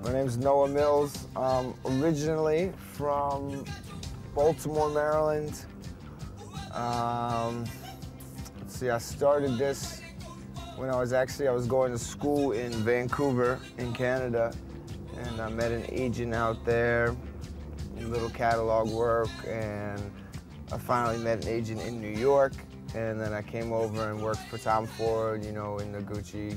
My name's Noah Mills. Originally from Baltimore, Maryland. Let's see, I started this when I was going to school in Vancouver, in Canada, and I met an agent out there, little catalog work, and I finally met an agent in New York, and then I came over and worked for Tom Ford, you know, in the Gucci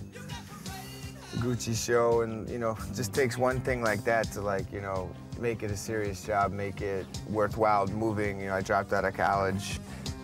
show, and you know, it just takes one thing like that to, like, you know, make it a serious job, make it worthwhile moving. You know, I dropped out of college.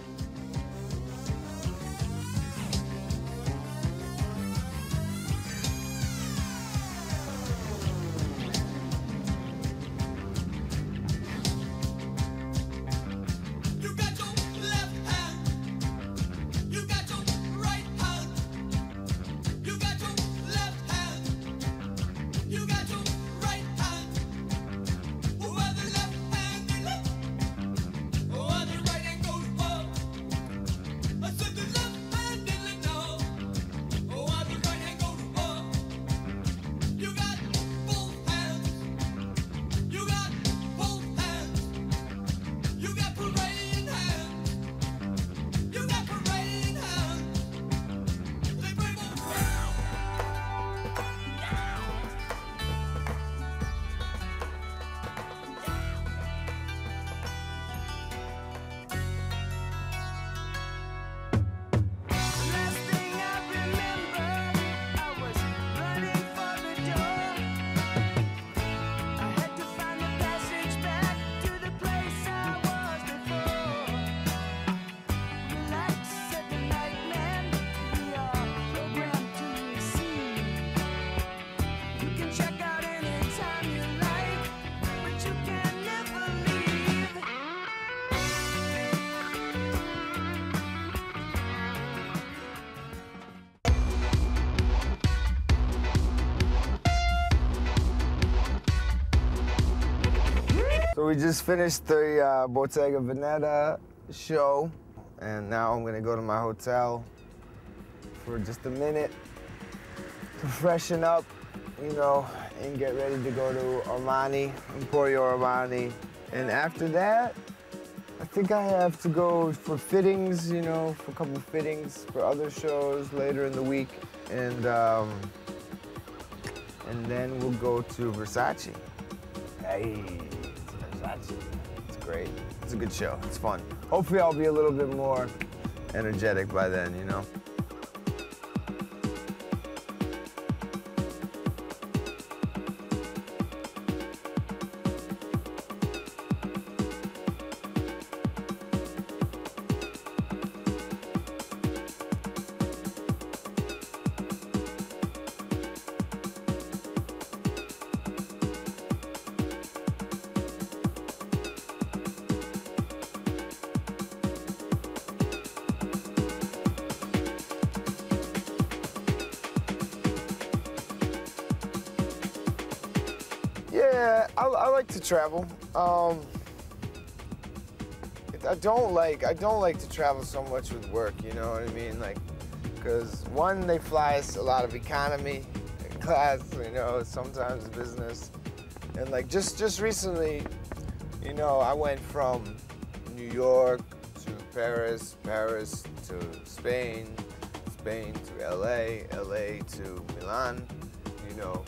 So we just finished the Bottega Veneta show, and now I'm gonna go to my hotel for just a minute to freshen up, you know, and get ready to go to Armani, Emporio Armani. And after that, I think I have to go for fittings, you know, for a couple fittings for other shows later in the week. And then we'll go to Versace. Hey. It's great. It's a good show. It's fun. Hopefully I'll be a little bit more energetic by then, you know? Yeah, I like to travel. I don't like to travel so much with work, you know what I mean? Like, because one, they fly us a lot of economy class, you know, sometimes business. And like just recently, you know, I went from New York to Paris, Paris to Spain, Spain to LA, LA to Milan, you know.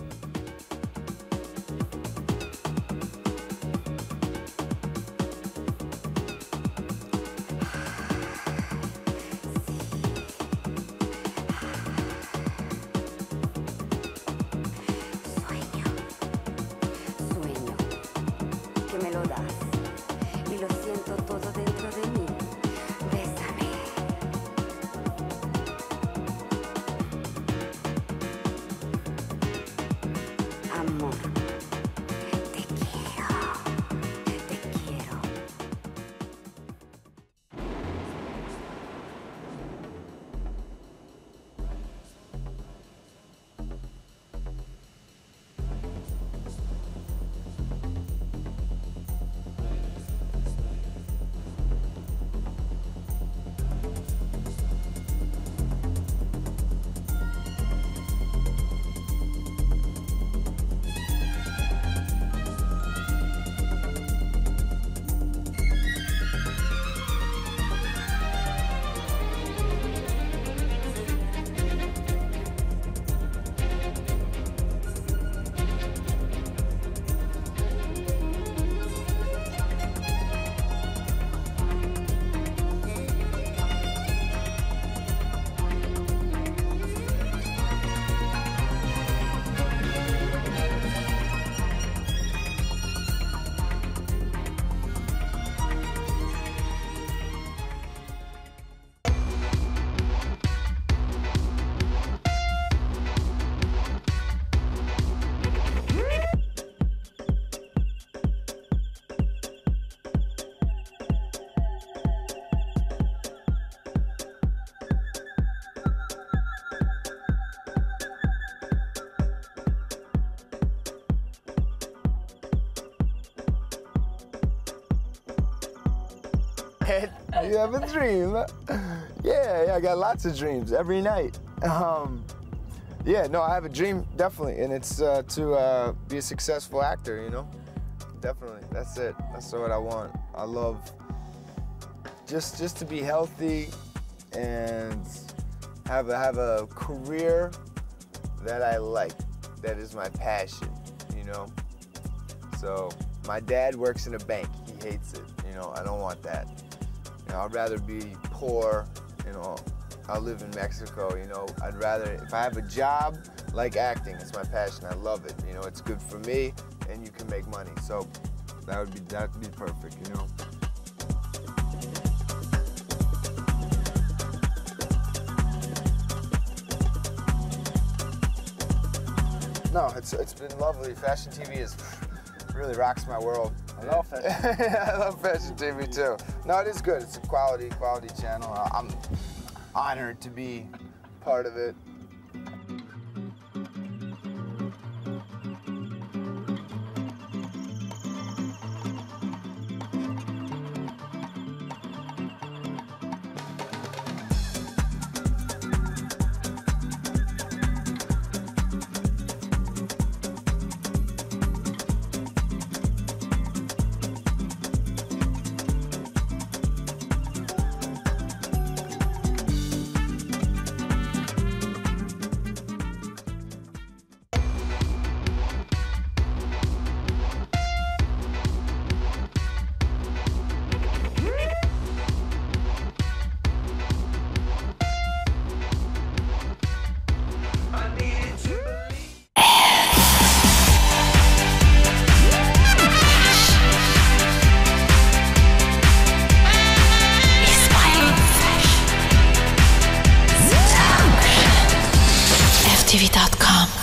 it. You have a dream. Yeah, I got lots of dreams every night. Yeah, no, I have a dream, definitely, and it's to be a successful actor, you know? Definitely, that's it. That's what I want. I love just to be healthy and have a career that I like, that is my passion, you know? So, my dad works in a bank. He hates it, you know? I don't want that. You know, I'd rather be poor, you know? I live in Mexico, you know? I'd rather, if I have a job like acting, it's my passion. I love it, you know? It's good for me, and you can make money. So that'd be perfect, you know? No, it's been lovely. Fashion TV really rocks my world. I love Fashion. I love Fashion TV too. No, it is good. It's a quality channel. I'm honored to be part of it. FashionTV.com